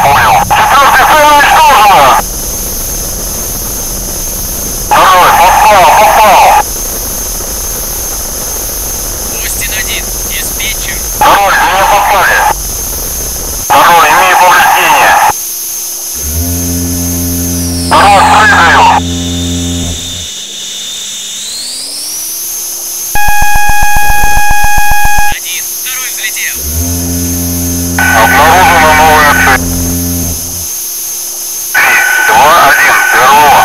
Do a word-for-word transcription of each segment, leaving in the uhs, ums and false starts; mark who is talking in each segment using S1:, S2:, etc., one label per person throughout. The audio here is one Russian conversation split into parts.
S1: понял. Четвертый цель уничтожена. Второй, попал, попал.
S2: Остин один, диспетчер.
S1: Второй, меня попали. Второй, имею повреждения. Второй, прыгаю.
S2: Один, второй взлетел.
S1: Обнаружена новая цель. Два, один, Берлова.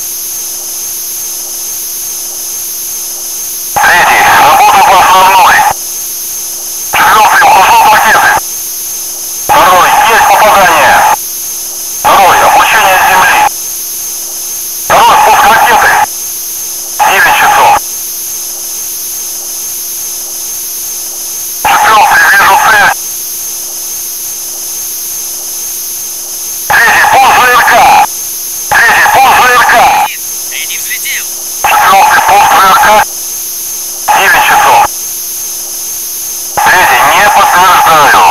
S1: Третий, работа по основной. Четвертый, ухожу в ракеты. Второй, есть попадание. Второй, облучение с земли. Второй, пуск ракеты. девять часов. Четвертый, вижу цель. Третий, пуск ЗРК. Третий, пуск ЗРК.
S2: Один, третий взлетел.
S1: Четвертый, пуск ЗРК. девять часов. Третий, не подтверждаю.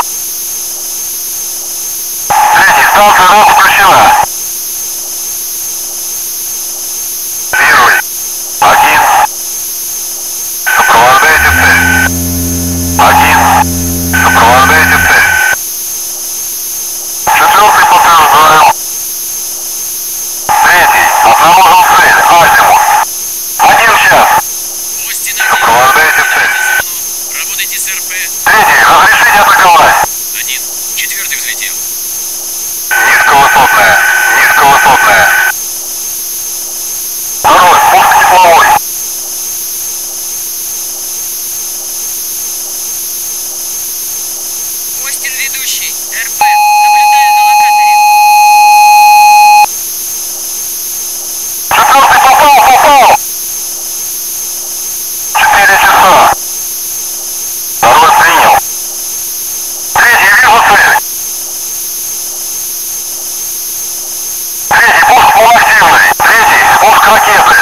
S1: Третий, станция РО включена. Первый, один. Сопровождайте цель. Один. Сопровождайте цель. Четвертый, подтверждаю. Третий, обнаружен цель. Азимут. Один час.
S2: Остин один.
S1: Сопровождайте цель.
S2: Работайте с РП.
S1: Третий, разрешите атаковать.
S2: Один, четвертый взлетел.
S1: Низковысотная. Низковысотная. Второй, пуск тепловой.
S2: Остин ведущий. РП. Наблюдаю на локаторе.
S1: Четвертый попал, попал. Четыре часа. Второй принял. Третий, вижу цель. Третий, пуск полуактивный. Третий, пуск ракеты.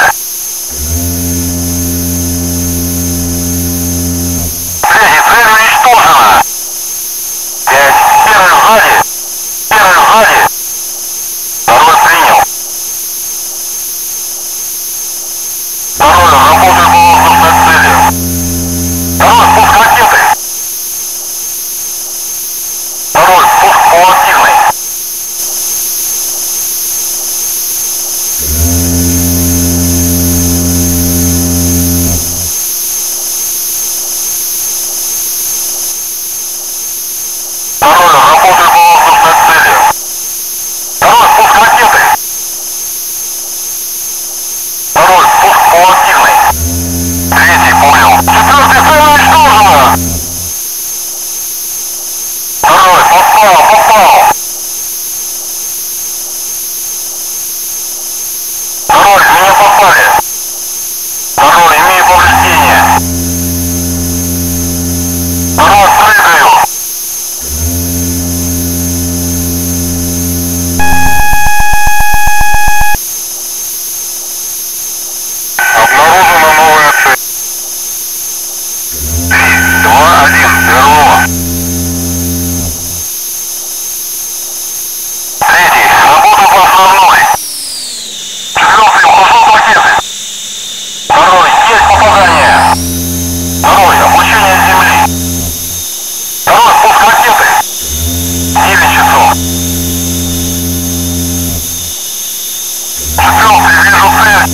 S1: Третий, цель уничтожена. Пять. Первый сзади. Первый сзади. Второй принял. Второй, работаю по воздушной цели. Второй, пуск ракеты. Второй, пуск полуактивный. Второй, работаю по воздушной цели. Второй, пуск ракеты. Второй, пуск полуактивный. Третий, понял. Четвертый, цель уничтожена. Второй, попал, попал. Второй, в меня попали. Второй, имею повреждения. Второй, прыгаю. Обнаружена новая цель. Три, два, один, Берлова. Третий, работа по основной. Четвертый, ухожу в ракеты. Второй, есть попадание. Второй, облучение с земли. Второй, пуск ракеты. девять часов. Четвертый, вижу цель.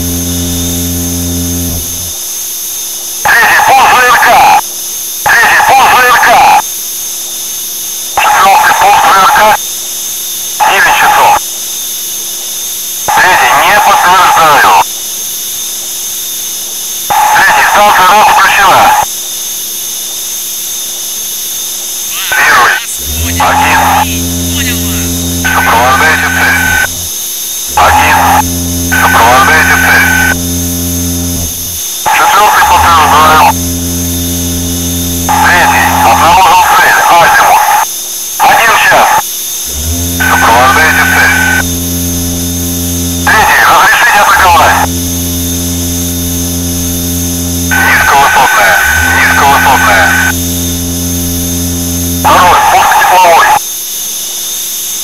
S1: Третий, пуск ЗРК. Третий, пуск ЗРК. Четвертый, пуск ЗРК. девять часов. Третий, не подтверждаю. Третий, станция РО включена. Первый, один.
S2: Понял вас.
S1: Сопровождайте цель. Один. Сопровождайте цель. Четвертый, подтверждаю. Третий, обнаружен цель. Азимут. Один час. Сопровождайте цель. Третий, разрешите атаковать. Низковысотная. Низковысотная. Второй, пуск тепловой.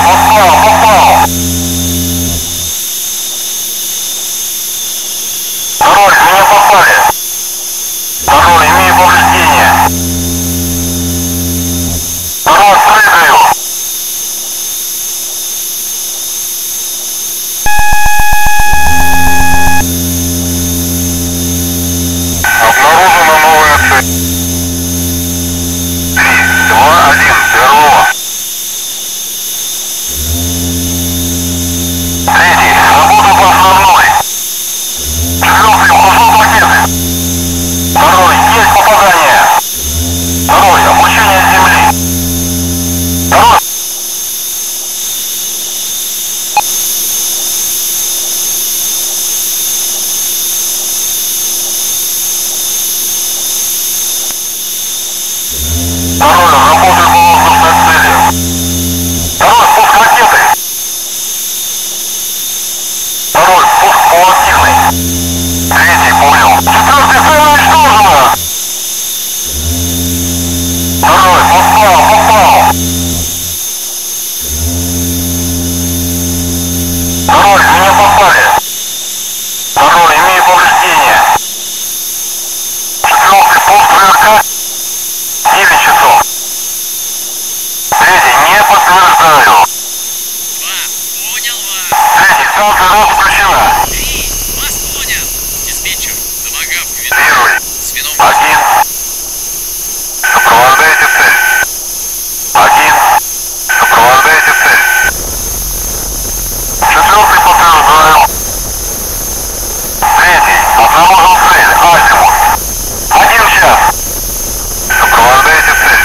S1: попал, попал. Второй, в меня попали. Второй, имею повреждения. Второй, прыгаю. Обнаружена новая цель. три, два, один, ТРО. Третий, работа по основной. Четвертый, ухожу пакеты. Второй, есть попадание. Второй, обучение с земли. Второй. Второй, работаю по воздушной цели. Второй, пуск ракеты. Второй, пуск полуактивный. Третий, понял. Четвертый, цель уничтожена. Второй, попал, попал. Второй, в меня попали. Второй, имею повреждения. Четвертый, пуск ВРК. девять часов. Третий, не подтверждаю.
S2: Два. Понял вас.
S1: Третий, станция РОС включена.
S2: Три. Вас понял. Диспетчер. Домогавка веду.
S1: Первый.
S2: Звено.
S1: Один. Сопровождайте цель. Один. Сопровождайте цель. Четвертый, подтверждаю. Третий, обнаружил цель. Азимут. Один час. Сопровождайте цель.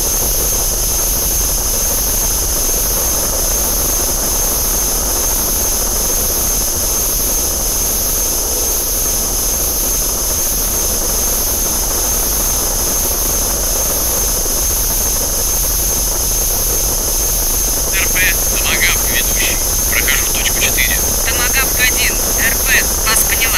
S2: РП. Домогавка ведущий. Прохожу точку четыре. Домогавка один. РП. Вас поняла.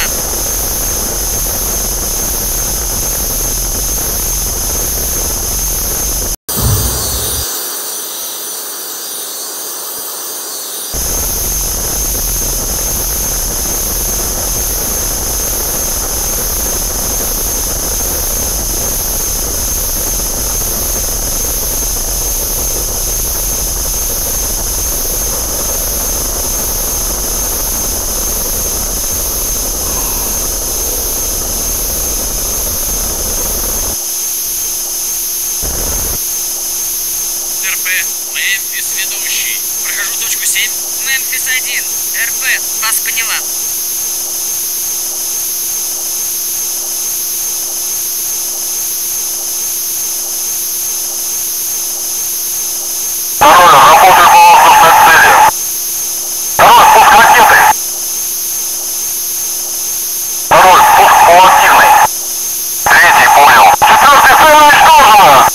S2: РП. Мемфис ведущий. Прохожу точку семь. Мемфис один. РП. Вас поняла.
S1: Второй, работаю по воздушной цели. Второй, пуск ракеты. Второй, пуск полуактивный. Третий, понял. Четвертый, цель уничтожена.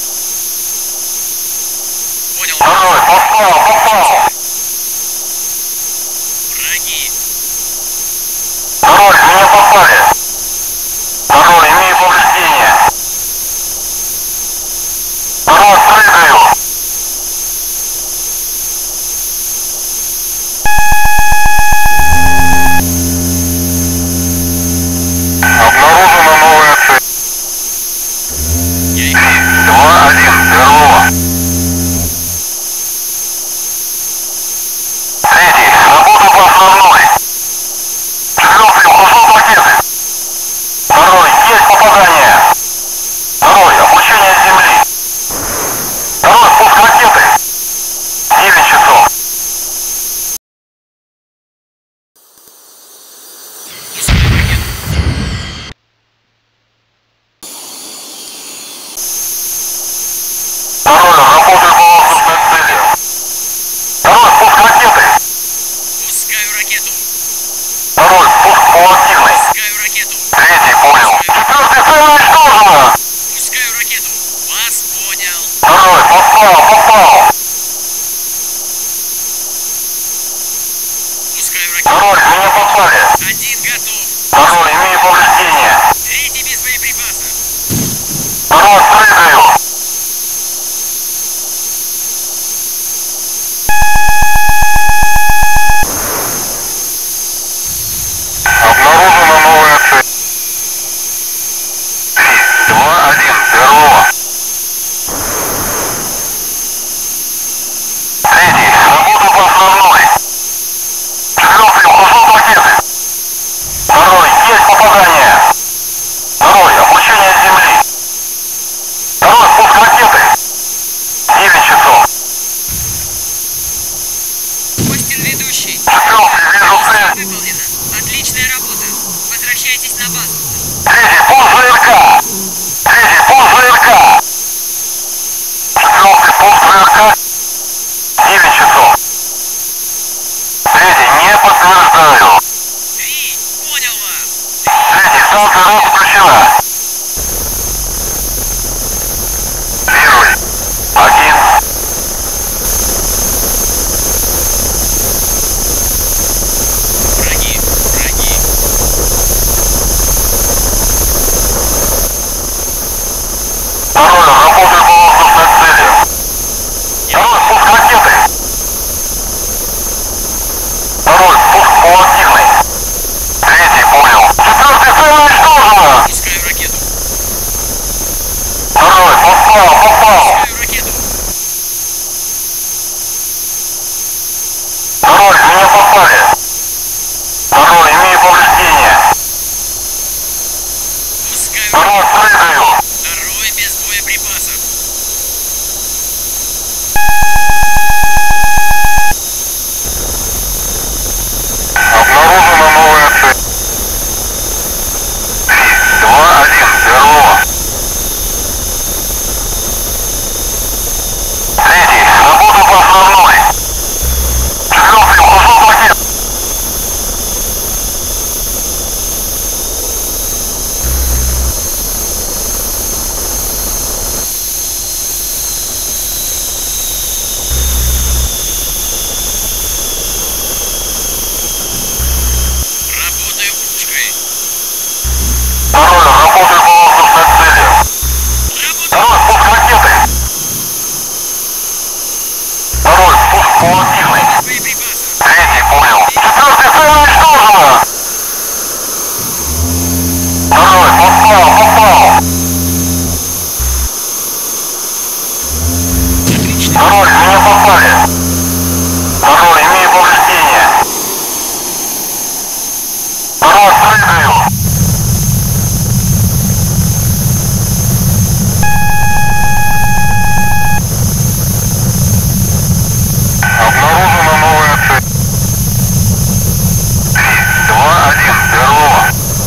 S2: Понял.
S1: Второй, попал, попал.
S2: Враги.
S1: Второй, в меня попали. Второй, имею повреждения. Второй, прыгаю. Обнаружена новая цель.
S2: Я их
S1: три, два, один, ТРО. Третий, работа по основной. Четвертый, ухожу пакеты. Второй, есть попадание. Второй, обучение с земли. Второй, пуск ракеты. девять часов. Второй, попал, попал. Второй, в меня попали. Второй, имею повреждения. Второй, прыгаю. Обнаружена новая цель. три, два, один, Берлова.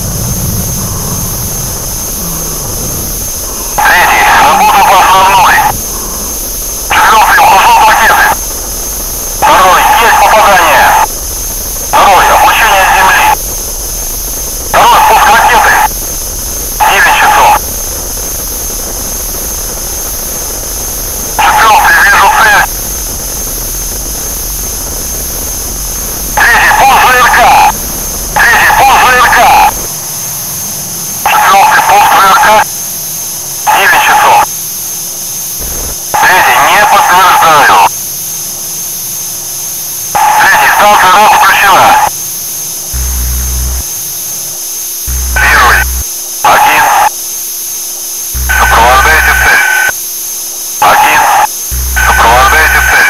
S1: Третий, работа по основной. Четвертый, ухожу в ракеты. Второй, есть попадание. Второй, облучение с земли. Второй, пуск ракеты. девять часов. Четвертый, вижу цель. Третий, пуск ЗРК. Третий, пуск ЗРК. Четвертый, пуск ЗРК. девять часов. Третий, не подтверждаю. Третий, станция РОС включена. Первый, один. Сопровождайте цель. Один. Сопровождайте цель.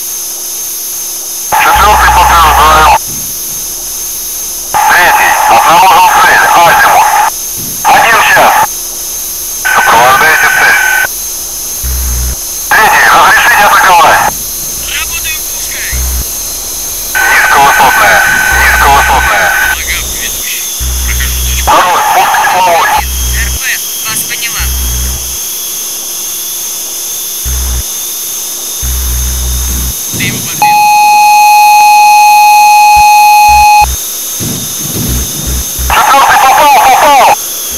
S1: Четвертый, подтверждаю. Третий, обнаружил цель. Азимут. Один час. Сопровождайте цель. Третий, разрешите атаковать.
S2: Работаю пушкой.
S1: Низковысотная. Низковысотная.
S2: Ага, ведущий. Прохожу точку.
S1: Второй, пуск тепловой.
S2: РП, вас поняла. Ты его подбил.
S1: Четвертый попал, попал.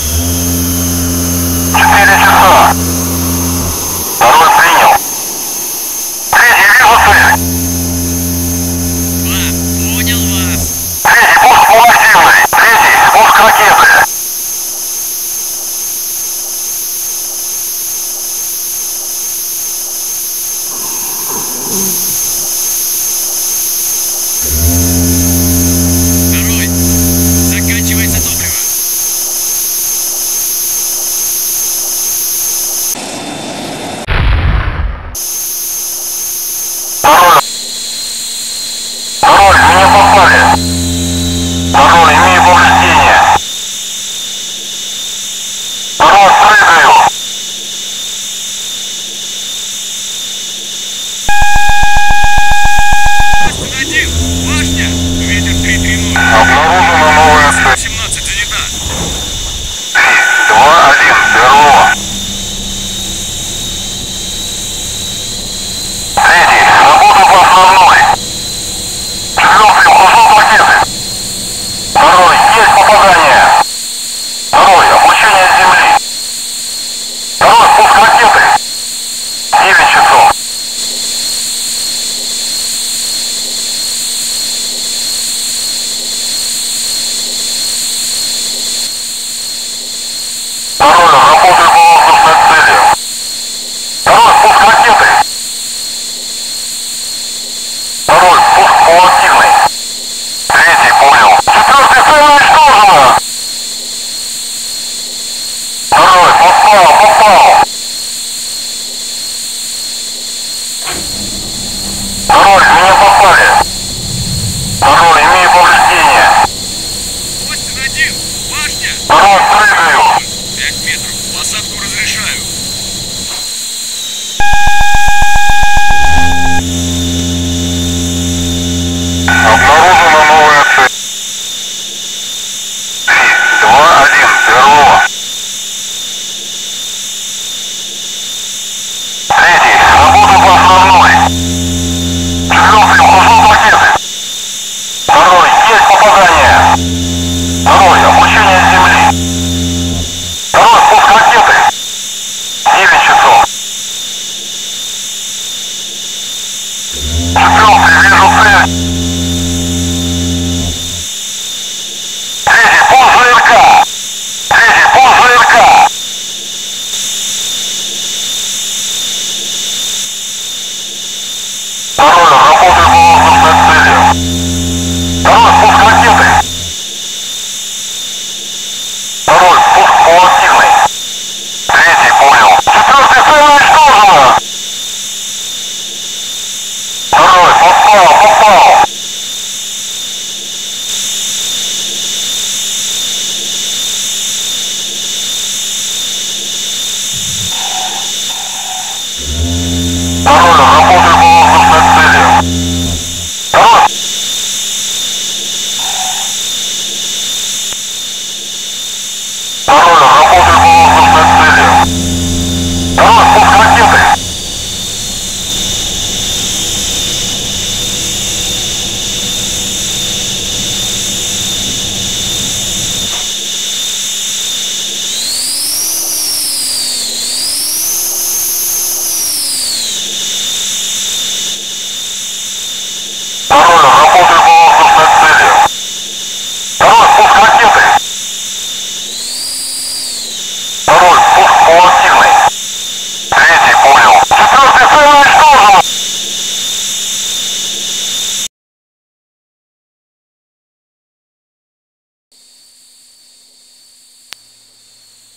S1: Четыре часа. Второй принял. Третий, вижу цель.
S2: Два, понял вас.
S1: Третий, пуск полуактивный. Третий, пуск ракеты.
S2: Второй, заканчивается топливо.
S1: Второй. Второй, в меня попали. Второй, имею повреждения. Второй, прыгаю.
S2: Один, башня. Ветер три три ноль.
S1: Обнаружена новая цель.
S2: семнадцать занята.
S1: три, два, один, Берлова. Третий, работа по основной. Четвертый, ухожу в ракеты. Второй, есть попадание. Второй, облучение с земли. Второй, пуск ракеты. девять часов. Второй, работаю по воздушной цели. Второй, пуск ракеты. Второй, пуск полуактивный. Третий, понял. Четвертый, цель уничтожена. Второй, попал, попал. Второй, в меня попали. Второй, имею повреждения.
S2: Остин один, башня.
S1: Второй, прыгаю.
S2: пять метров. Посадку разрешаю.
S1: Обнаружена новая цель. три, два, один, Берлова. Третий, работа по основной. Четвертый, ухожу в ракеты. Второй, есть попадание. Второй, облучение с земли. Второй, пуск ракеты. девять часов. Четвертый, вижу цель.